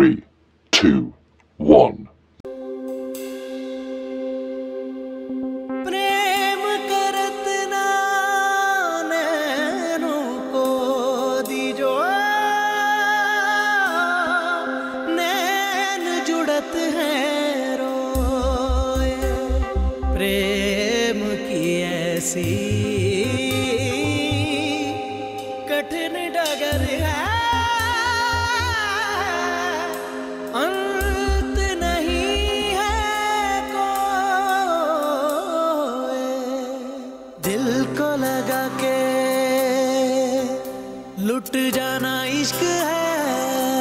3, 2, 1. प्रेम करत ना नैनों को दीजो, नैन जुड़त है रोए। प्रेम की ऐसी कठिन डगर है, अंत नहीं है कोई। दिल को लगा के लुट जाना इश्क है,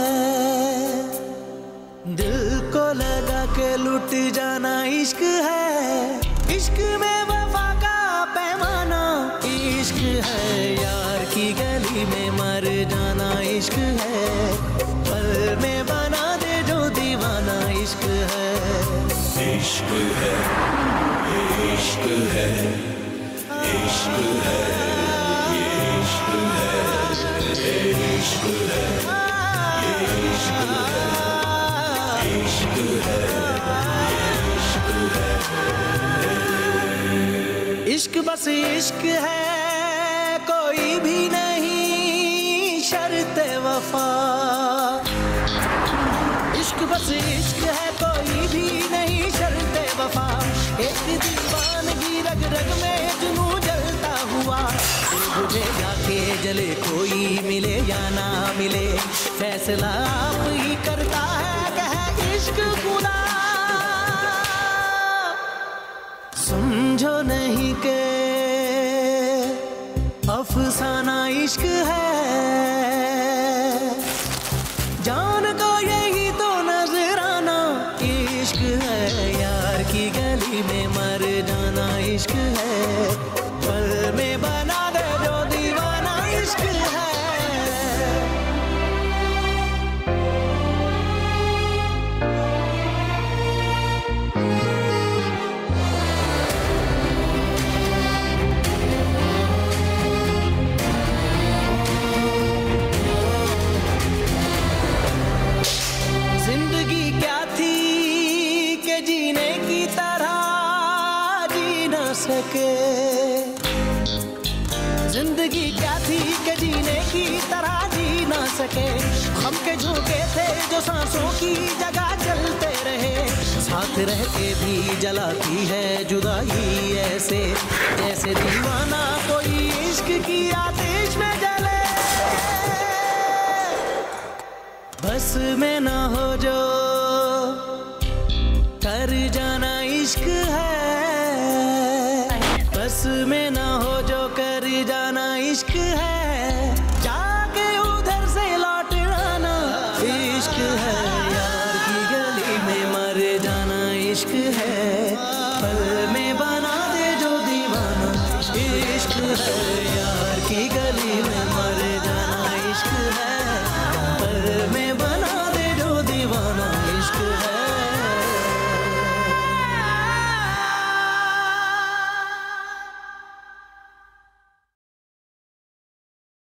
दिल को लगा के लुट जाना इश्क है। इश्क में वफा का पैमाना इश्क है, यार की गली में मर जाना इश्क है। पल में बना दे जो दीवाना इश्क है। इश्क है, इश्क है, इश्क है, इश्क है, इश्क है, इश्क है, इश्क है, इश्क बस इश्क है, कोई भी नहीं शर्ते वफा। इश्क बस इश्क है, कोई भी नहीं शर्ते वफा। एक दीवानगी रग रग में जुनू जलता हुआ, दिल बुझे जाके जले कोई मिले या ना मिले, फैसला आप ही करता है कहे इश्क खुदा। समझो नहीं के अफसाना इश्क है, जान को यही तो नजराना इश्क है। यार की गली में मर जाना इश्क है, पल में बना दे जो दीवाना इश्क है। जिंदगी क्या थी कि जीने की तरह जी ना सके, जिंदगी क्या थी कि जीने की तरह जी ना सके। हम के झोंके थे जो सांसों की जगह चलते रहे, साथ रह के भी जलाती है जुदाई ऐसे, जैसे दीवाना कोई इश्क की आतिश में जले। बस में ना हो जो कर जाना इश्क है, बस में ना हो जो कर जाना इश्क है। जाके उधर से लौट आना इश्क है, यार की गली में मर जाना इश्क है। पल में बना दे जो दीवाना इश्क है।